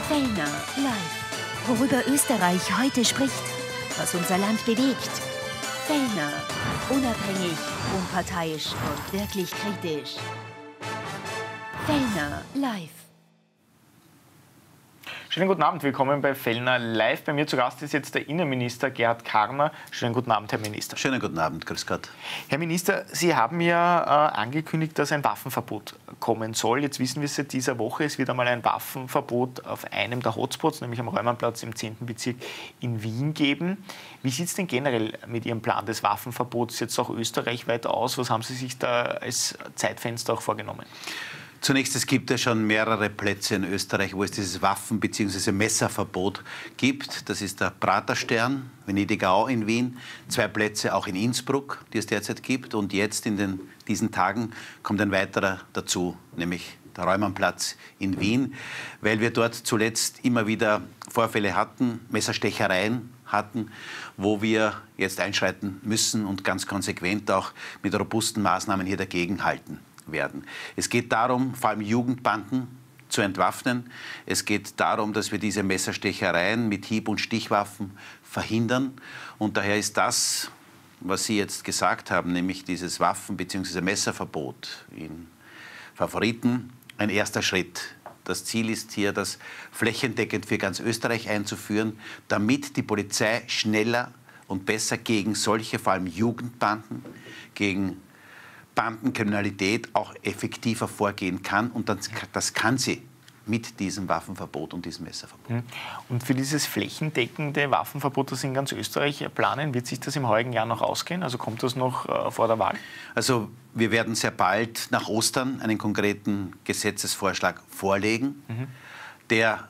Fellner live. Worüber Österreich heute spricht, was unser Land bewegt. Fellner, unabhängig, unparteiisch und wirklich kritisch. Fellner live. Schönen guten Abend, willkommen bei Fellner live. Bei mir zu Gast ist jetzt der Innenminister Gerhard Karner. Schönen guten Abend, Herr Minister. Schönen guten Abend, grüß Gott. Herr Minister, Sie haben ja angekündigt, dass ein Waffenverbot kommen soll. Jetzt wissen wir seit dieser Woche, es wird einmal ein Waffenverbot auf einem der Hotspots, nämlich am Reumannplatz im 10. Bezirk in Wien geben. Wie sieht es denn generell mit Ihrem Plan des Waffenverbots jetzt auch österreichweit aus? Was haben Sie sich da als Zeitfenster auch vorgenommen? Zunächst, es gibt ja schon mehrere Plätze in Österreich, wo es dieses Waffen- bzw. Messerverbot gibt. Das ist der Praterstern, Venedig-Au in Wien, 2 Plätze auch in Innsbruck, die es derzeit gibt. Und jetzt in diesen Tagen kommt ein weiterer dazu, nämlich der Reumannplatz in Wien, weil wir dort zuletzt immer wieder Vorfälle hatten, Messerstechereien hatten, wo wir jetzt einschreiten müssen und ganz konsequent auch mit robusten Maßnahmen hier dagegenhalten werden. Es geht darum, vor allem Jugendbanden zu entwaffnen. Es geht darum, dass wir diese Messerstechereien mit Hieb- und Stichwaffen verhindern. Und daher ist das, was Sie jetzt gesagt haben, nämlich dieses Waffen- bzw. Messerverbot in Favoriten, ein erster Schritt. Das Ziel ist hier, das flächendeckend für ganz Österreich einzuführen, damit die Polizei schneller und besser gegen solche, vor allem Jugendbanden, gegen Bandenkriminalität auch effektiver vorgehen kann. Und das kann sie mit diesem Waffenverbot und diesem Messerverbot. Und für dieses flächendeckende Waffenverbot, das in ganz Österreich planen, wird sich das im heurigen Jahr noch ausgehen? Also kommt das noch vor der Wahl? Also wir werden sehr bald nach Ostern einen konkreten Gesetzesvorschlag vorlegen, der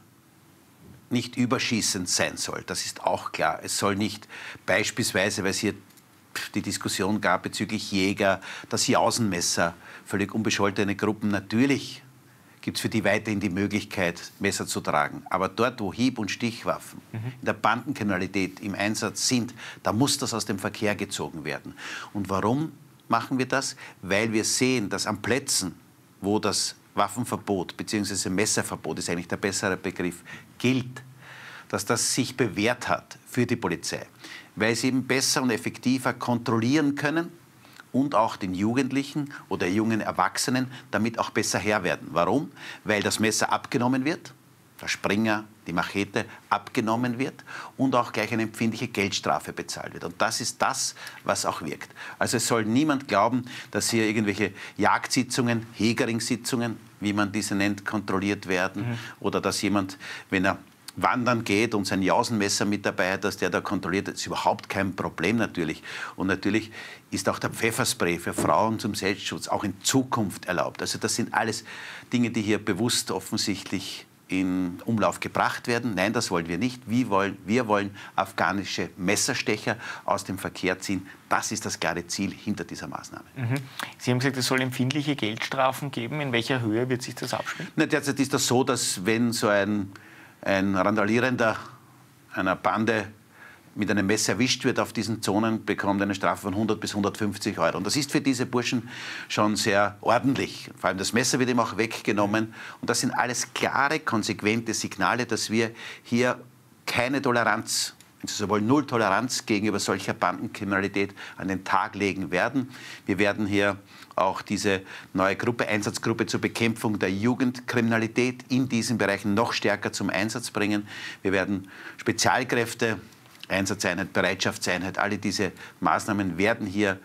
nicht überschießend sein soll. Das ist auch klar. Es soll nicht beispielsweise, weil es hier die Diskussion gab bezüglich Jäger, das Jausenmesser, völlig unbescholtene Gruppen. Natürlich gibt es für die weiterhin die Möglichkeit, Messer zu tragen. Aber dort, wo Hieb- und Stichwaffen in der Bandenkriminalität im Einsatz sind, da muss das aus dem Verkehr gezogen werden. Und warum machen wir das? Weil wir sehen, dass an Plätzen, wo das Waffenverbot bzw. Messerverbot, ist eigentlich der bessere Begriff, gilt, dass das sich bewährt hat für die Polizei, weil sie eben besser und effektiver kontrollieren können und auch den Jugendlichen oder jungen Erwachsenen damit auch besser Herr werden. Warum? Weil das Messer abgenommen wird, der Springer, die Machete abgenommen wird und auch gleich eine empfindliche Geldstrafe bezahlt wird. Und das ist das, was auch wirkt. Also es soll niemand glauben, dass hier irgendwelche Jagdsitzungen, Hegeringssitzungen, wie man diese nennt, kontrolliert werden oder dass jemand, wenn er wandern geht und sein Jausenmesser mit dabei hat, dass der da kontrolliert. Das ist überhaupt kein Problem natürlich. Und natürlich ist auch der Pfefferspray für Frauen zum Selbstschutz auch in Zukunft erlaubt. Also das sind alles Dinge, die hier bewusst offensichtlich in Umlauf gebracht werden. Nein, das wollen wir nicht. Wir wollen afghanische Messerstecher aus dem Verkehr ziehen. Das ist das klare Ziel hinter dieser Maßnahme. Sie haben gesagt, es soll empfindliche Geldstrafen geben. In welcher Höhe wird sich das abspielen? Na, derzeit ist das so, dass wenn so ein Randalierender einer Bande mit einem Messer erwischt wird auf diesen Zonen, bekommt eine Strafe von 100 bis 150 Euro. Und das ist für diese Burschen schon sehr ordentlich. Vor allem das Messer wird ihm auch weggenommen. Und das sind alles klare, konsequente Signale, dass wir hier keine Toleranz, sowohl Null Toleranz gegenüber solcher Bandenkriminalität an den Tag legen werden. Wir werden hier auch diese neue Gruppe, Einsatzgruppe zur Bekämpfung der Jugendkriminalität in diesen Bereichen noch stärker zum Einsatz bringen. Wir werden Spezialkräfte, Einsatzeinheit, Bereitschaftseinheit, alle diese Maßnahmen werden hier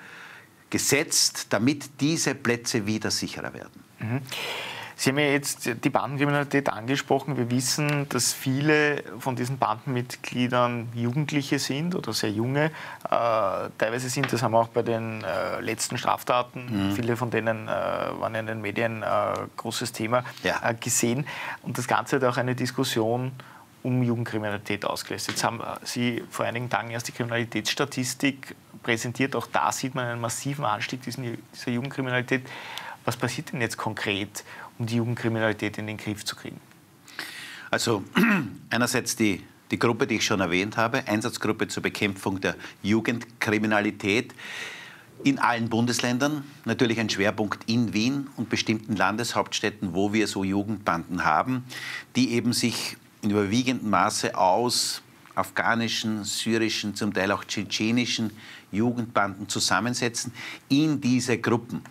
gesetzt, damit diese Plätze wieder sicherer werden. Sie haben ja jetzt die Bandenkriminalität angesprochen. Wir wissen, dass viele von diesen Bandenmitgliedern Jugendliche sind oder sehr junge. Teilweise sind, das haben wir auch bei den letzten Straftaten, viele von denen waren in den Medien großes Thema, gesehen. Und das Ganze hat auch eine Diskussion um Jugendkriminalität ausgelöst. Jetzt haben Sie vor einigen Tagen erst die Kriminalitätsstatistik präsentiert. Auch da sieht man einen massiven Anstieg dieser Jugendkriminalität. Was passiert denn jetzt konkret, um die Jugendkriminalität in den Griff zu kriegen? Also einerseits die Gruppe, die ich schon erwähnt habe, Einsatzgruppe zur Bekämpfung der Jugendkriminalität in allen Bundesländern, natürlich ein Schwerpunkt in Wien und bestimmten Landeshauptstädten, wo wir so Jugendbanden haben, die eben sich in überwiegendem Maße aus afghanischen, syrischen, zum Teil auch tschetschenischen Jugendbanden zusammensetzen. In diese Gruppen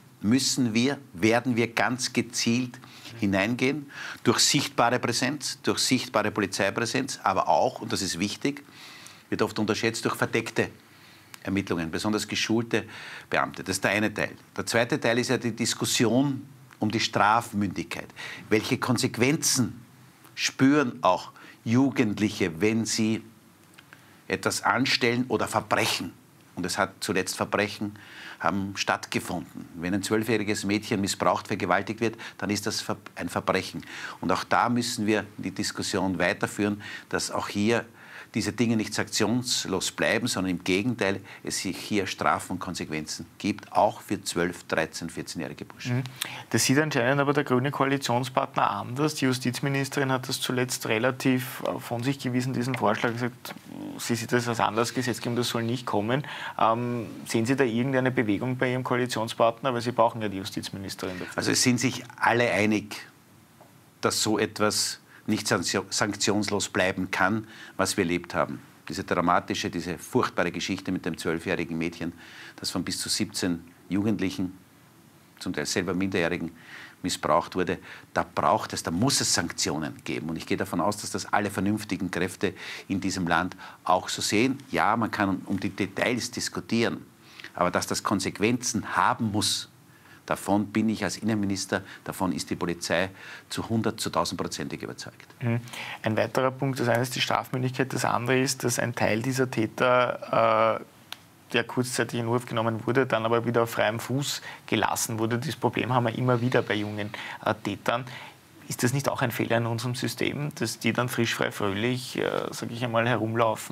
werden wir ganz gezielt hineingehen, durch sichtbare Präsenz, durch sichtbare Polizeipräsenz, aber auch, und das ist wichtig, wird oft unterschätzt, durch verdeckte Ermittlungen, besonders geschulte Beamte. Das ist der eine Teil. Der zweite Teil ist ja die Diskussion um die Strafmündigkeit. Welche Konsequenzen spüren auch Jugendliche, wenn sie etwas anstellen oder Verbrechen? Und es hat zuletzt Verbrechen haben stattgefunden. Wenn ein 12-jähriges Mädchen missbraucht, vergewaltigt wird, dann ist das ein Verbrechen. Und auch da müssen wir die Diskussion weiterführen, dass auch hier diese Dinge nicht sanktionslos bleiben, sondern im Gegenteil, es sich hier Strafen und Konsequenzen gibt, auch für 12-, 13-, 14-jährige Burschen. Das sieht anscheinend aber der grüne Koalitionspartner anders. Die Justizministerin hat das zuletzt relativ von sich gewiesen, diesen Vorschlag, gesagt, sie sieht das als Anlassgesetzgebung, das soll nicht kommen. Sehen Sie da irgendeine Bewegung bei Ihrem Koalitionspartner? Weil Sie brauchen ja die Justizministerin dafür. Also es sind sich alle einig, dass so etwas nicht sanktionslos bleiben kann, was wir erlebt haben. Diese dramatische, diese furchtbare Geschichte mit dem 12-jährigen Mädchen, das von bis zu 17 Jugendlichen, zum Teil selber Minderjährigen, missbraucht wurde, da muss es Sanktionen geben. Und ich gehe davon aus, dass das alle vernünftigen Kräfte in diesem Land auch so sehen. Ja, man kann um die Details diskutieren, aber dass das Konsequenzen haben muss, davon bin ich als Innenminister, davon ist die Polizei zu 100, zu 1000%ig überzeugt. Ein weiterer Punkt, das eine ist die Strafmündigkeit, das andere ist, dass ein Teil dieser Täter, der kurzzeitig in Urf genommen wurde, dann aber wieder auf freiem Fuß gelassen wurde. Das Problem haben wir immer wieder bei jungen Tätern. Ist das nicht auch ein Fehler in unserem System, dass die dann frisch, frei, fröhlich, sage ich einmal, herumlaufen?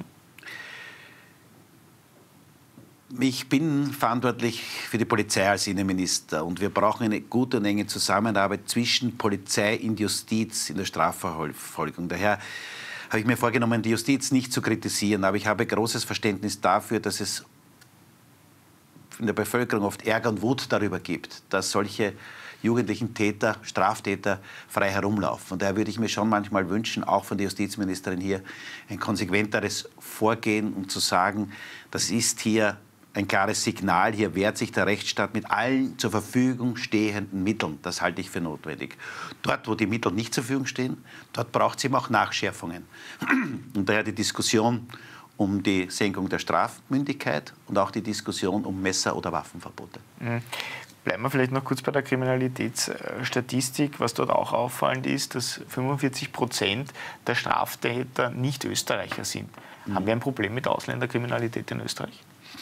Ich bin verantwortlich für die Polizei als Innenminister und wir brauchen eine gute und enge Zusammenarbeit zwischen Polizei und Justiz in der Strafverfolgung. Daher habe ich mir vorgenommen, die Justiz nicht zu kritisieren, aber ich habe großes Verständnis dafür, dass es in der Bevölkerung oft Ärger und Wut darüber gibt, dass solche jugendlichen Täter, Straftäter frei herumlaufen. Und daher würde ich mir schon manchmal wünschen, auch von der Justizministerin hier, ein konsequenteres Vorgehen, um zu sagen, das ist hier ein klares Signal, hier wehrt sich der Rechtsstaat mit allen zur Verfügung stehenden Mitteln. Das halte ich für notwendig. Dort, wo die Mittel nicht zur Verfügung stehen, dort braucht es eben auch Nachschärfungen. Und daher die Diskussion um die Senkung der Strafmündigkeit und auch die Diskussion um Messer- oder Waffenverbote. Bleiben wir vielleicht noch kurz bei der Kriminalitätsstatistik. Was dort auch auffallend ist, dass 45% der Straftäter nicht Österreicher sind. Haben wir ein Problem mit Ausländerkriminalität in Österreich?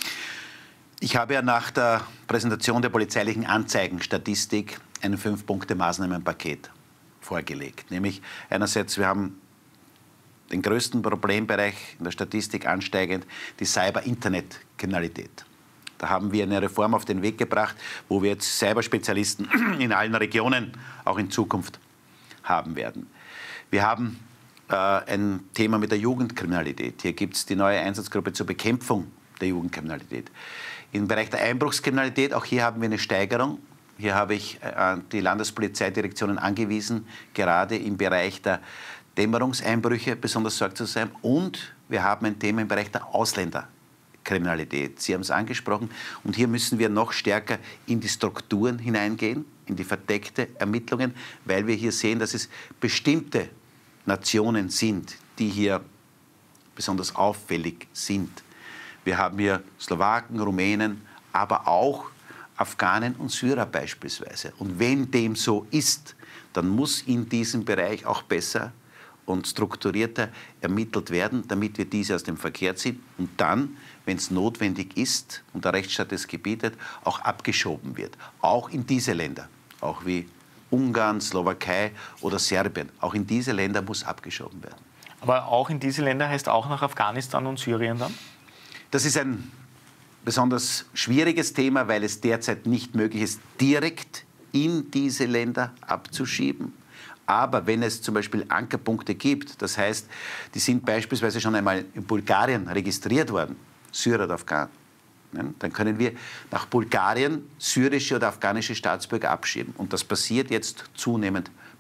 Ich habe ja nach der Präsentation der polizeilichen Anzeigenstatistik ein 5-Punkte-Maßnahmenpaket vorgelegt. Nämlich einerseits, wir haben den größten Problembereich in der Statistik ansteigend, die Cyber-Internet-Kriminalität. Da haben wir eine Reform auf den Weg gebracht, wo wir jetzt Cyberspezialisten in allen Regionen auch in Zukunft haben werden. Wir haben ein Thema mit der Jugendkriminalität. Hier gibt es die neue Einsatzgruppe zur Bekämpfung der Jugendkriminalität. Im Bereich der Einbruchskriminalität, auch hier haben wir eine Steigerung. Hier habe ich die Landespolizeidirektionen angewiesen, gerade im Bereich der Dämmerungseinbrüche besonders sorgsam zu sein. Und wir haben ein Thema im Bereich der Ausländerkriminalität. Sie haben es angesprochen. Und hier müssen wir noch stärker in die Strukturen hineingehen, in die verdeckte Ermittlungen, weil wir hier sehen, dass es bestimmte Nationen sind, die hier besonders auffällig sind. Wir haben hier Slowaken, Rumänen, aber auch Afghanen und Syrer beispielsweise. Und wenn dem so ist, dann muss in diesem Bereich auch besser und strukturierter ermittelt werden, damit wir diese aus dem Verkehr ziehen und dann, wenn es notwendig ist und der Rechtsstaat es gebietet, auch abgeschoben wird. Auch in diese Länder, auch wie Ungarn, Slowakei oder Serbien. Auch in diese Länder muss abgeschoben werden. Aber auch in diese Länder heißt auch nach Afghanistan und Syrien dann? Das ist ein besonders schwieriges Thema, weil es derzeit nicht möglich ist, direkt in diese Länder abzuschieben. Aber wenn es zum Beispiel Ankerpunkte gibt, das heißt, die sind beispielsweise schon einmal in Bulgarien registriert worden, Syrer oder Afghanen, dann können wir nach Bulgarien syrische oder afghanische Staatsbürger abschieben. Und das passiert jetzt zunehmend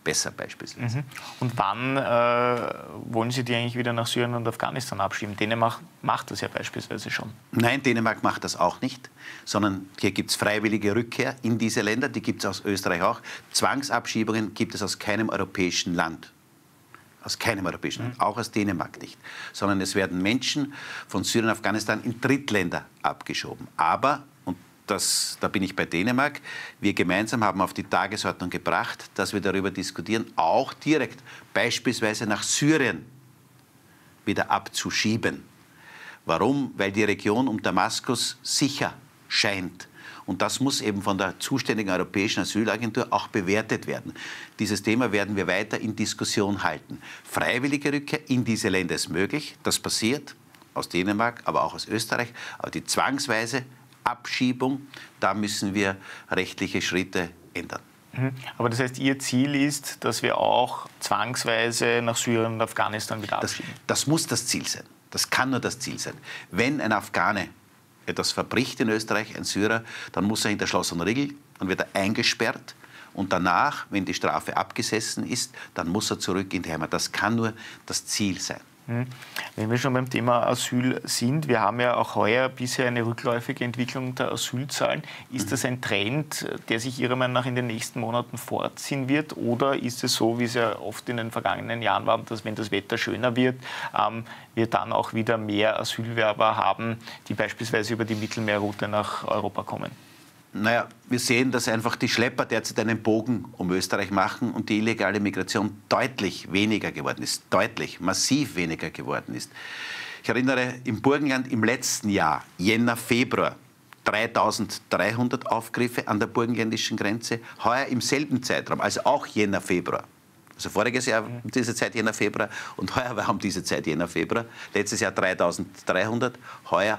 besser beispielsweise. Und wann wollen Sie die eigentlich wieder nach Syrien und Afghanistan abschieben? Dänemark macht das ja beispielsweise schon. Nein, Dänemark macht das auch nicht, sondern hier gibt es freiwillige Rückkehr in diese Länder, die gibt es aus Österreich auch. Zwangsabschiebungen gibt es aus keinem europäischen Land. Aus keinem europäischen Land, auch aus Dänemark nicht. Sondern es werden Menschen von Syrien und Afghanistan in Drittländer abgeschoben. Aber, und da bin ich bei Dänemark, wir gemeinsam haben auf die Tagesordnung gebracht, dass wir darüber diskutieren, auch direkt beispielsweise nach Syrien wieder abzuschieben. Warum? Weil die Region um Damaskus sicher scheint. Und das muss eben von der zuständigen Europäischen Asylagentur auch bewertet werden. Dieses Thema werden wir weiter in Diskussion halten. Freiwillige Rückkehr in diese Länder ist möglich. Das passiert aus Dänemark, aber auch aus Österreich. Aber die zwangsweise Abschiebung, da müssen wir rechtliche Schritte ändern. Aber das heißt, Ihr Ziel ist, dass wir auch zwangsweise nach Syrien und Afghanistan wieder abschieben? Das muss das Ziel sein. Das kann nur das Ziel sein. Wenn ein Afghane etwas verbricht in Österreich, ein Syrer, dann muss er hinter Schloss und Riegel, dann wird er eingesperrt und danach, wenn die Strafe abgesessen ist, dann muss er zurück in die Heimat. Das kann nur das Ziel sein. Wenn wir schon beim Thema Asyl sind, wir haben ja auch heuer bisher eine rückläufige Entwicklung der Asylzahlen. Ist das ein Trend, der sich Ihrer Meinung nach in den nächsten Monaten fortziehen wird? Oder ist es so, wie es ja oft in den vergangenen Jahren war, dass wenn das Wetter schöner wird, wir dann auch wieder mehr Asylwerber haben, die beispielsweise über die Mittelmeerroute nach Europa kommen? Naja, wir sehen, dass einfach die Schlepper derzeit einen Bogen um Österreich machen und die illegale Migration deutlich weniger geworden ist, deutlich, massiv weniger geworden ist. Ich erinnere, im Burgenland im letzten Jahr, Jänner, Februar, 3.300 Aufgriffe an der burgenländischen Grenze, heuer im selben Zeitraum, also auch Jänner, Februar. Also voriges Jahr um diese Zeit Jänner, Februar und heuer war um diese Zeit Jänner, Februar. Letztes Jahr 3.300, heuer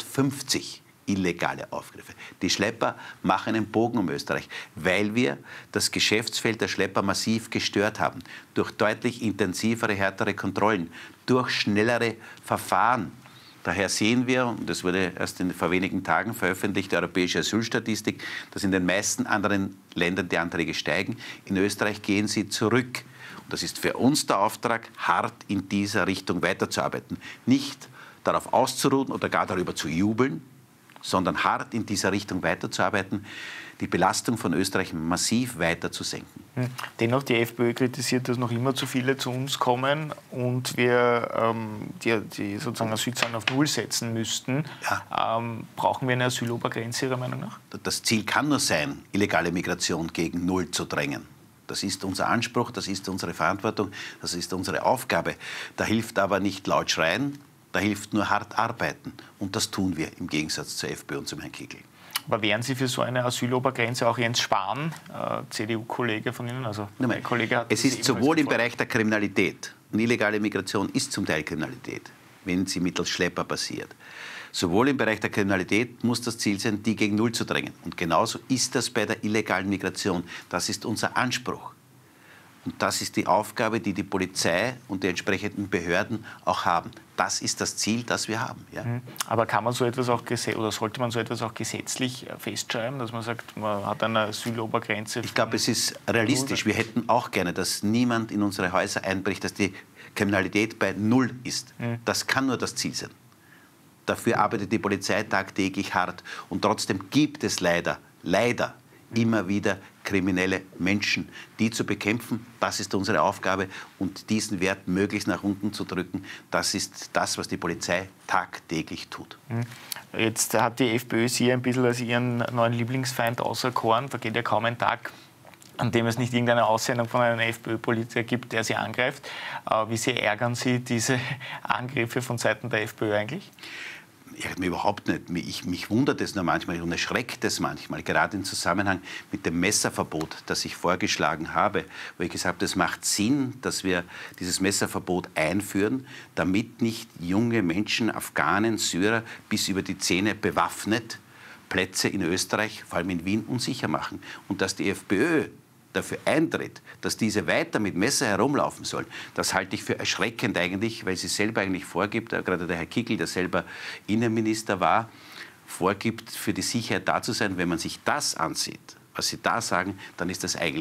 150. Illegale Aufgriffe. Die Schlepper machen einen Bogen um Österreich, weil wir das Geschäftsfeld der Schlepper massiv gestört haben. Durch deutlich intensivere, härtere Kontrollen, durch schnellere Verfahren. Daher sehen wir, und das wurde erst vor wenigen Tagen veröffentlicht, die Europäische Asylstatistik, dass in den meisten anderen Ländern die Anträge steigen. In Österreich gehen sie zurück. Und das ist für uns der Auftrag, hart in dieser Richtung weiterzuarbeiten. Nicht darauf auszuruhen oder gar darüber zu jubeln, sondern hart in dieser Richtung weiterzuarbeiten, die Belastung von Österreich massiv weiter zu senken. Dennoch, die FPÖ kritisiert, dass noch immer zu viele zu uns kommen und wir die sozusagen Asylzahlen auf Null setzen müssten. Ja. Brauchen wir eine Asylobergrenze Ihrer Meinung nach? Das Ziel kann nur sein, illegale Migration gegen Null zu drängen. Das ist unser Anspruch, das ist unsere Verantwortung, das ist unsere Aufgabe. Da hilft aber nicht laut schreien, da hilft nur hart arbeiten. Und das tun wir im Gegensatz zur FPÖ und zum Herrn Kickl. Aber wären Sie für so eine Asylobergrenze, auch Jens Spahn, CDU-Kollege von Ihnen? Also Nein, Kollege hat es ist sowohl im Bereich der Kriminalität, und illegale Migration ist zum Teil Kriminalität, wenn sie mittels Schlepper passiert. Sowohl im Bereich der Kriminalität muss das Ziel sein, die gegen Null zu drängen. Und genauso ist das bei der illegalen Migration. Das ist unser Anspruch. Und das ist die Aufgabe, die die Polizei und die entsprechenden Behörden auch haben. Das ist das Ziel, das wir haben. Ja. Aber kann man so etwas auch oder sollte man so etwas auch gesetzlich festschreiben, dass man sagt, man hat eine Asylobergrenze? Ich glaube, es ist realistisch. Wir hätten auch gerne, dass niemand in unsere Häuser einbricht, dass die Kriminalität bei Null ist. Das kann nur das Ziel sein. Dafür arbeitet die Polizei tagtäglich hart. Und trotzdem gibt es leider immer wieder kriminelle Menschen. Die zu bekämpfen, das ist unsere Aufgabe. Und diesen Wert möglichst nach unten zu drücken, das ist das, was die Polizei tagtäglich tut. Jetzt hat die FPÖ Sie ein bisschen als ihren neuen Lieblingsfeind auserkoren. Da geht ja kaum ein Tag, an dem es nicht irgendeine Aussendung von einem FPÖ-Politiker gibt, der Sie angreift. Wie sehr ärgern Sie diese Angriffe von Seiten der FPÖ eigentlich? Mich überhaupt nicht. Mich wundert es nur manchmal und erschreckt es manchmal, gerade im Zusammenhang mit dem Messerverbot, das ich vorgeschlagen habe, wo ich gesagt habe, es macht Sinn, dass wir dieses Messerverbot einführen, damit nicht junge Menschen, Afghanen, Syrer bis über die Zähne bewaffnet Plätze in Österreich, vor allem in Wien, unsicher machen. Und dass die FPÖ dafür eintritt, dass diese weiter mit Messer herumlaufen sollen, das halte ich für erschreckend eigentlich, weil sie selber eigentlich vorgibt, gerade der Herr Kickl, der selber Innenminister war, vorgibt, für die Sicherheit da zu sein. Wenn man sich das ansieht, was Sie da sagen, dann ist das eigentlich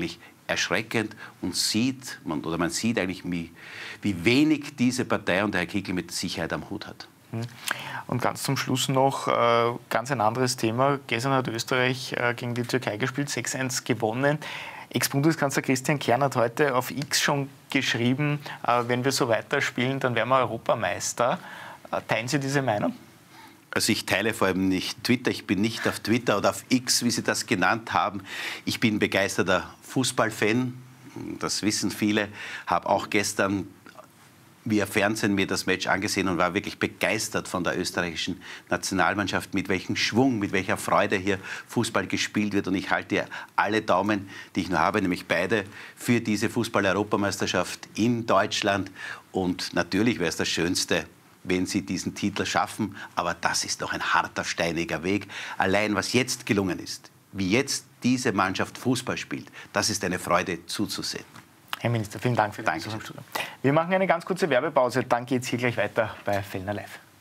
erschreckend und man sieht eigentlich, wie wenig diese Partei und der Herr Kickl mit Sicherheit am Hut hat. Und ganz zum Schluss noch ganz ein anderes Thema. Gestern hat Österreich gegen die Türkei gespielt, 6-1 gewonnen. Ex-Bundeskanzler Christian Kern hat heute auf X schon geschrieben, wenn wir so weiterspielen, dann werden wir Europameister. Teilen Sie diese Meinung? Also ich teile vor allem nicht Twitter. Ich bin nicht auf Twitter oder auf X, wie Sie das genannt haben. Ich bin begeisterter Fußballfan. Das wissen viele. Habe auch gestern via Fernsehen mir das Match angesehen und war wirklich begeistert von der österreichischen Nationalmannschaft, mit welchem Schwung, mit welcher Freude hier Fußball gespielt wird. Und ich halte alle Daumen, die ich nur habe, nämlich beide, für diese Fußball-Europameisterschaft in Deutschland. Und natürlich wäre es das Schönste, wenn sie diesen Titel schaffen. Aber das ist doch ein harter, steiniger Weg. Allein was jetzt gelungen ist, wie jetzt diese Mannschaft Fußball spielt, das ist eine Freude zuzusehen. Herr Minister, vielen Dank für den Besuch im Studio. Wir machen eine ganz kurze Werbepause, dann geht es hier gleich weiter bei Fellner Live.